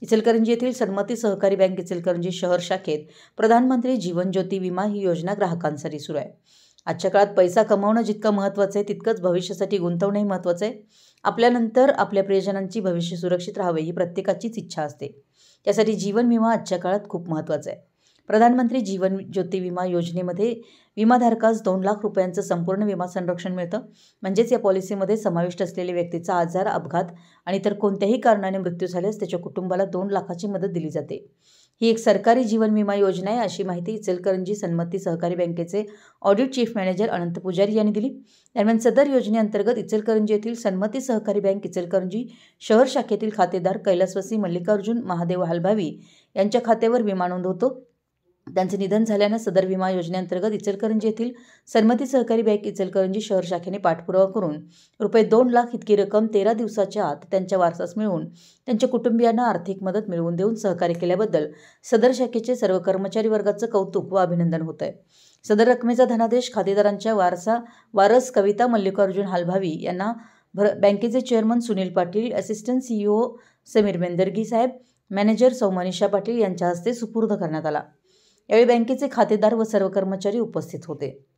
इचलकरंजी येथील सन्मती सहकारी बँक इचलकरंजी शहर शाखेत प्रधानमंत्री जीवन ज्योती विमा ही योजना ग्राहकांसाठी सुरू आहे। आजच्या काळात पैसा कमावणं जितकं महत्त्वाचं आहे तितकंच भविष्यासाठी गुंतवणंही महत्त्वाचं आहे। आपल्यानंतर आपल्या प्रियजनांची भविष्य सुरक्षित राहावे ही प्रत्येकाचीच इच्छा असते। त्यासाठी जीवन विमा आजच्या काळात खूप महत्त्वाचा आहे। प्रधानमंत्री जीवन ज्योती विमा योजनेमध्ये विमाधारकास 2 लाख रुपयांचं संपूर्ण विमा संरक्षण मिळतं। म्हणजेच या पॉलिसीमध्ये समाविष्ट असलेल्या व्यक्तीचा आजार, अपघात आणि इतर कोणत्याही कारणाने मृत्यू झाल्यास त्याच्या कुटुंबाला 2 लाखाची मदत दिली जाते। ही एक सरकारी जीवन विमा योजना आहे, अशी माहिती इचलकरंजी सन्मती सहकारी बँकेचे ऑडिट चीफ मॅनेजर अनंत पुजारी यांनी दिली। दरम्यान सदर योजनेअंतर्गत इचलकरंजी येथील सन्मती सहकारी बँक इचलकरंजी शहर शाखेतील खातेदार कैलासवासी मल्लिकार्जुन महादेव हलभावी यांच्या खात्यावर विमा नोंद होतो। त्यांचे निधन झाल्यानं सदर विमा योजनेअंतर्गत इचलकरंजी येथील सन्मती सहकारी बँक इचलकरंजी शहर शाखेने पाठपुरावा करून रुपये 2 लाख इतकी रक्कम 13 दिवसाच्या आत त्यांच्या वारसास मिळवून त्यांच्या कुटुंबियांना आर्थिक मदत मिळवून देऊन सहकार्य केल्याबद्दल सदर शाखेचे सर्व कर्मचारी वर्गाचं कौतुक व अभिनंदन होत आहे। सदर रकमेचा धनादेश खातेदारांच्या वारस कविता मल्लिकार्जुन हलभावी यांना बँकेचे chairman Sunil Patil, assistant CEO Sameer Mendargi साहेब, मॅनेजर सौ मनीषा पाटील यांच्या हस्ते सुपूर्द करण्यात आला। यावेळी बँकेचे खातेदार व सर्व कर्मचारी उपस्थित होते।